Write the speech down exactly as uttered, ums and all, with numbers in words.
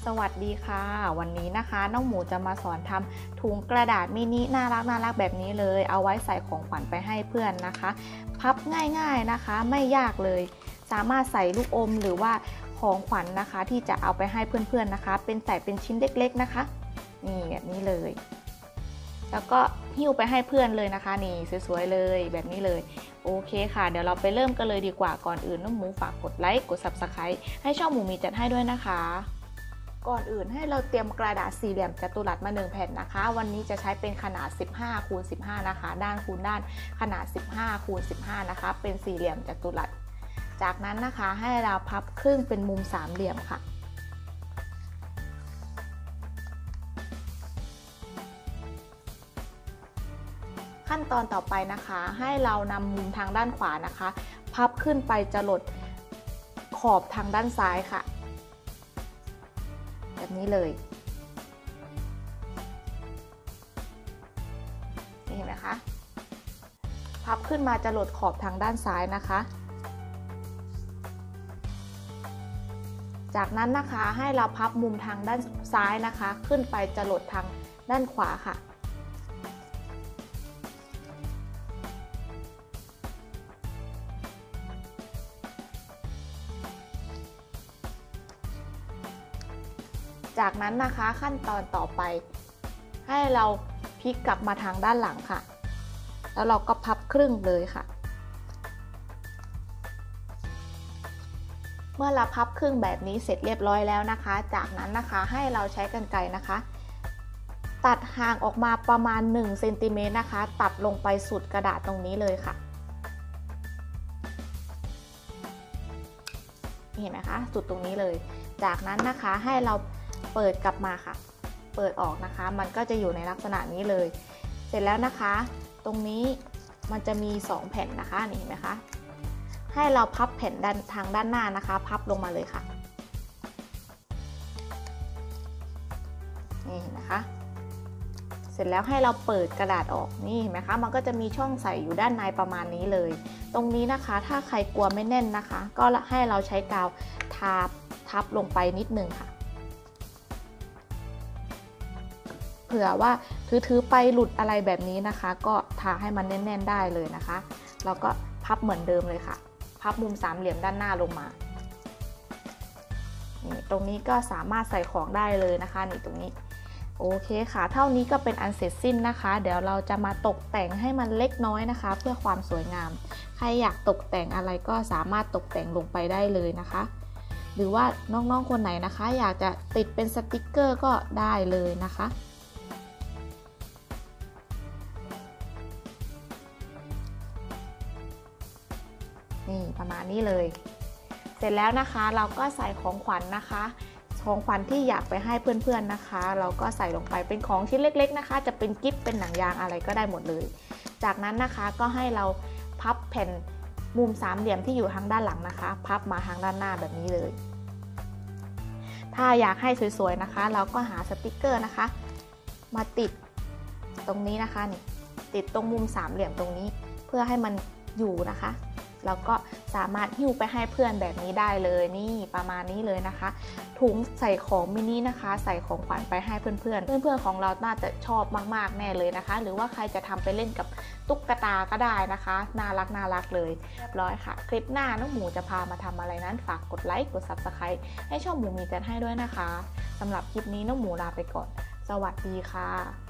สวัสดีค่ะวันนี้นะคะน้องหมูจะมาสอนทำถุงกระดาษมินิน่ารักน่ารักแบบนี้เลยเอาไว้ใส่ของขวัญไปให้เพื่อนนะคะพับง่ายๆนะคะไม่ยากเลยสามารถใส่ลูกอมหรือว่าของขวัญนะคะที่จะเอาไปให้เพื่อนๆนะคะเป็นใส่เป็นชิ้นเล็กๆนะคะนี่แบบนี้เลยแล้วก็หิ้วไปให้เพื่อนเลยนะคะนี่สวยๆเลยแบบนี้เลยโอเคค่ะเดี๋ยวเราไปเริ่มกันเลยดีกว่าก่อนอื่นน้องหมูฝากกดไลค์กด ซับสไครบ์ ให้ช่องหมูมีจัดให้ด้วยนะคะก่อนอื่นให้เราเตรียมกระดาษสี่เหลี่ยมจัตุรัสมาหนึ่งแผ่นนะคะวันนี้จะใช้เป็นขนาดสิบห้าคูณสิบห้านะคะด้านคูณด้านขนาดสิบห้าคูณสิบห้านะคะเป็นสี่เหลี่ยมจัตุรัสจากนั้นนะคะให้เราพับครึ่งเป็นมุมสามเหลี่ยมค่ะขั้นตอนต่อไปนะคะให้เรานำมุมทางด้านขวานะคะพับขึ้นไปจรดขอบทางด้านซ้ายค่ะแบบนี้เลยนี่เห็นไหมคะพับขึ้นมาจรดขอบทางด้านซ้ายนะคะจากนั้นนะคะให้เราพับมุมทางด้านซ้ายนะคะขึ้นไปจรดทางด้านขวาค่ะจากนั้นนะคะขั้นตอนต่อไปให้เราพลิกกลับมาทางด้านหลังค่ะแล้วเราก็พับครึ่งเลยค่ะเมื่อเราพับครึ่งแบบนี้เสร็จเรียบร้อยแล้วนะคะจากนั้นนะคะให้เราใช้กรรไกรนะคะตัดห่างออกมาประมาณหนึ่งเซนติเมตรนะคะตัดลงไปสุดกระดาษตรงนี้เลยค่ะเห็นไหมคะสุดตรงนี้เลยจากนั้นนะคะให้เราเปิดกลับมาค่ะเปิดออกนะคะมันก็จะอยู่ในลักษณะนี้เลยเสร็จแล้วนะคะตรงนี้มันจะมีสองแผ่นนะคะนี่เห็นไหมคะให้เราพับแผ่นด้านทางด้านหน้านะคะพับลงมาเลยค่ะนี่เห็นไหมคะเสร็จแล้วให้เราเปิดกระดาษออกนี่เห็นไหมคะมันก็จะมีช่องใส่อยู่ด้านในประมาณนี้เลยตรงนี้นะคะถ้าใครกลัวไม่แน่นนะคะก็ให้เราใช้กาวทาทับลงไปนิดนึงค่ะเผื่อว่าถือๆไปหลุดอะไรแบบนี้นะคะก็ทาให้มันแน่นๆได้เลยนะคะแล้วก็พับเหมือนเดิมเลยค่ะพับมุมสามเหลี่ยมด้านหน้าลงมานี่ตรงนี้ก็สามารถใส่ของได้เลยนะคะนี่ตรงนี้โอเคค่ะเท่านี้ก็เป็นอันเสร็จสิ้นนะคะเดี๋ยวเราจะมาตกแต่งให้มันเล็กน้อยนะคะเพื่อความสวยงามใครอยากตกแต่งอะไรก็สามารถตกแต่งลงไปได้เลยนะคะหรือว่าน้องๆคนไหนนะคะอยากจะติดเป็นสติกเกอร์ก็ได้เลยนะคะนี่ประมาณนี้เลยเสร็จแล้วนะคะเราก็ใส่ของขวัญนะคะของขวัญที่อยากไปให้เพื่อนๆนะคะเราก็ใส่ลงไปเป็นของชิ้นเล็กๆนะคะจะเป็นกิ๊บเป็นหนังยางอะไรก็ได้หมดเลยจากนั้นนะคะก็ให้เราพับแผ่นมุมสามเหลี่ยมที่อยู่ทางด้านหลังนะคะพับมาทางด้านหน้าแบบนี้เลยถ้าอยากให้สวยๆนะคะเราก็หาสติกเกอร์นะคะมาติดตรงนี้นะคะนี่ติดตรงมุมสามเหลี่ยมตรงนี้เพื่อให้มันอยู่นะคะแล้วก็สามารถหิ้วไปให้เพื่อนแบบนี้ได้เลยนี่ประมาณนี้เลยนะคะถุงใส่ของมินินะคะใส่ของขวัญไปให้เพื่อนๆเพื่อนๆของเราน่าจะชอบมากๆแน่เลยนะคะหรือว่าใครจะทำไปเล่นกับตุ๊กตาก็ได้นะคะน่ารักน่ารักเลยเรียบร้อยค่ะคลิปหน้าน้องหมูจะพามาทำอะไรนั้นฝากกดไลค์กด ซับสไครบ์ ให้ช่องหมูมีจัดให้ด้วยนะคะสำหรับคลิปนี้น้องหมูลาไปก่อนสวัสดีค่ะ